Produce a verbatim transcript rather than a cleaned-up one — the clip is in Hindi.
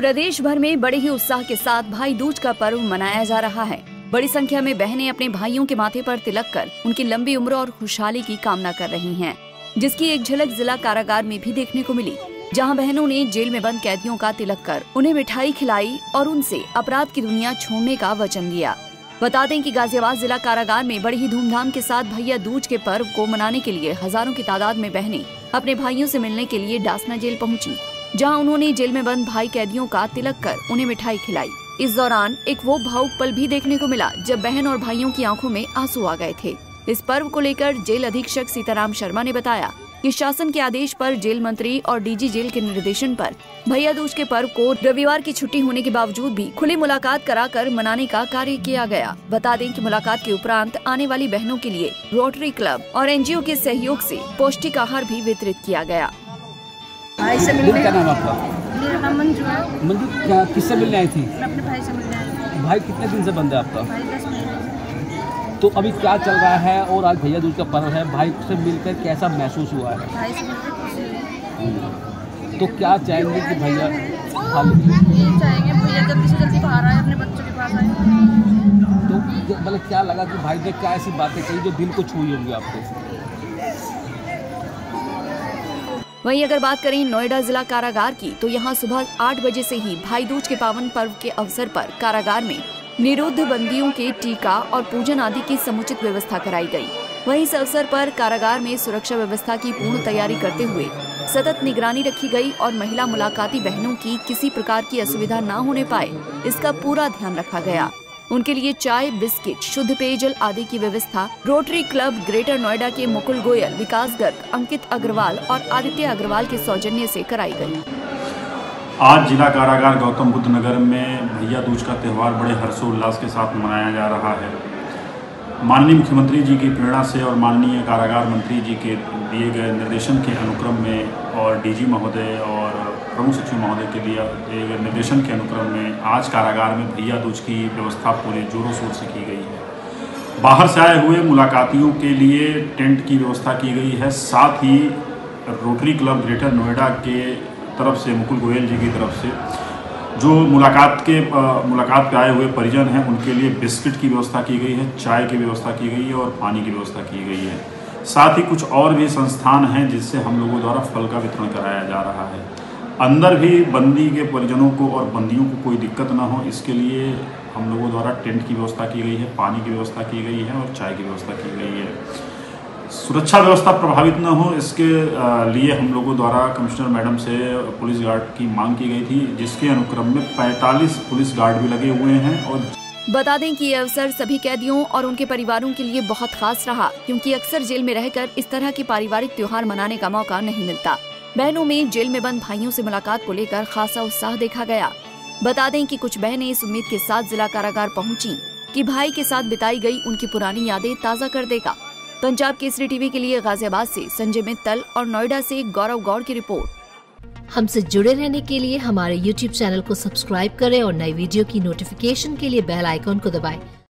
प्रदेश भर में बड़े ही उत्साह के साथ भाई दूज का पर्व मनाया जा रहा है। बड़ी संख्या में बहनें अपने भाइयों के माथे पर तिलक कर उनकी लंबी उम्र और खुशहाली की कामना कर रही हैं, जिसकी एक झलक जिला कारागार में भी देखने को मिली, जहां बहनों ने जेल में बंद कैदियों का तिलक कर उन्हें मिठाई खिलाई और उनसे अपराध की दुनिया छोड़ने का वचन लिया। बता दें कि गाजियाबाद जिला कारागार में बड़ी ही धूमधाम के साथ भैया दूज के पर्व को मनाने के लिए हजारों की तादाद में बहनें अपने भाइयों से मिलने के लिए डासना जेल पहुंची, जहां उन्होंने जेल में बंद भाई कैदियों का तिलक कर उन्हें मिठाई खिलाई। इस दौरान एक वो भावुक पल भी देखने को मिला जब बहन और भाइयों की आंखों में आंसू आ गए थे। इस पर्व को लेकर जेल अधीक्षक सीताराम शर्मा ने बताया कि शासन के आदेश पर जेल मंत्री और डीजी जेल के निर्देशन पर भैया दूज के पर्व को रविवार की छुट्टी होने के बावजूद भी खुली मुलाकात कराकर मनाने का कार्य किया गया। बता दें कि मुलाकात के उपरांत आने वाली बहनों के लिए रोटरी क्लब और एनजीओ के सहयोग से पौष्टिक आहार भी वितरित किया गया। भाई से मिलने क्या नाम आपका? मेरा नाम मंजू है। मंजू क्या किससे मिलने आई थी? मैं अपने भाई से मिलने आई थी। भाई कितने दिन से बंद है आपका? भाई दस महीने। तो अभी क्या चल रहा है और आज भैया दूज का पर्व है, भाई से मिलकर कैसा महसूस हुआ है? भाई से मिलकर खुशी हुई। तो क्या चाहेंगे कि भैया हम ये चाहेंगे भैया जल्दी से जल्दी बाहर आए, अपने बच्चों के पास आए। तो मतलब क्या लगा कि भाई ने क्या ऐसी बातें कही जो दिल को छुई होंगी आपको? वहीं अगर बात करें नोएडा जिला कारागार की, तो यहां सुबह आठ बजे से ही भाई दूज के पावन पर्व के अवसर पर कारागार में निरुद्ध बंदियों के टीका और पूजन आदि की समुचित व्यवस्था कराई गई। वहीं इस अवसर पर कारागार में सुरक्षा व्यवस्था की पूर्ण तैयारी करते हुए सतत निगरानी रखी गई और महिला मुलाकाती बहनों की किसी प्रकार की असुविधा न होने पाए, इसका पूरा ध्यान रखा गया। उनके लिए चाय, बिस्किट, शुद्ध पेयजल आदि की व्यवस्था रोटरी क्लब ग्रेटर नोएडा के मुकुल गोयल, विकास गर्ग, अंकित अग्रवाल और आदित्य अग्रवाल के सौजन्य से कराई गई। आज जिला कारागार गौतम बुद्ध नगर में भैया दूज का त्यौहार बड़े हर्षोल्लास के साथ मनाया जा रहा है। माननीय मुख्यमंत्री जी की प्रेरणा से और माननीय कारागार मंत्री जी के दिए गए निर्देशन के अनुक्रम में और डीजी महोदय और प्रमुख सचिव महोदय के दिए गए निर्देशन के अनुक्रम में आज कारागार में भैया दूज की व्यवस्था पूरे जोरों शोर से की गई है। बाहर से आए हुए मुलाकातियों के लिए टेंट की व्यवस्था की गई है। साथ ही रोटरी क्लब ग्रेटर नोएडा के तरफ से, मुकुल गोयल जी की तरफ से, जो मुलाकात के मुलाकात पे आए हुए परिजन हैं उनके लिए बिस्किट की व्यवस्था की गई है, चाय की व्यवस्था की गई है और पानी की व्यवस्था की गई है। साथ ही कुछ और भी संस्थान हैं जिससे हम लोगों द्वारा फल का वितरण कराया जा रहा है। अंदर भी बंदी के परिजनों को और बंदियों को कोई दिक्कत ना हो, इसके लिए हम लोगों द्वारा टेंट की व्यवस्था की गई है, पानी की व्यवस्था की गई है और चाय की व्यवस्था की गई है। सुरक्षा व्यवस्था प्रभावित न हो, इसके लिए हम लोगों द्वारा कमिश्नर मैडम से पुलिस गार्ड की मांग की गई थी, जिसके अनुक्रम में पैंतालीस पुलिस गार्ड भी लगे हुए हैं। और बता दें कि ये अवसर सभी कैदियों और उनके परिवारों के लिए बहुत खास रहा, क्योंकि अक्सर जेल में रहकर इस तरह के पारिवारिक त्योहार मनाने का मौका नहीं मिलता। बहनों में जेल में बंद भाइयों से मुलाकात को लेकर खासा उत्साह देखा गया। बता दें कि कुछ बहनें इस उम्मीद के साथ जिला कारागार पहुंची कि भाई के साथ बिताई गई उनकी पुरानी यादें ताज़ा कर देगा। पंजाब केसरी टीवी के लिए गाजियाबाद से संजय मित्तल और नोएडा से गौरव गौड़ की रिपोर्ट। हमसे जुड़े रहने के लिए हमारे यूट्यूब चैनल को सब्सक्राइब करें और नई वीडियो की नोटिफिकेशन के लिए बेल आइकॉन को दबाएं।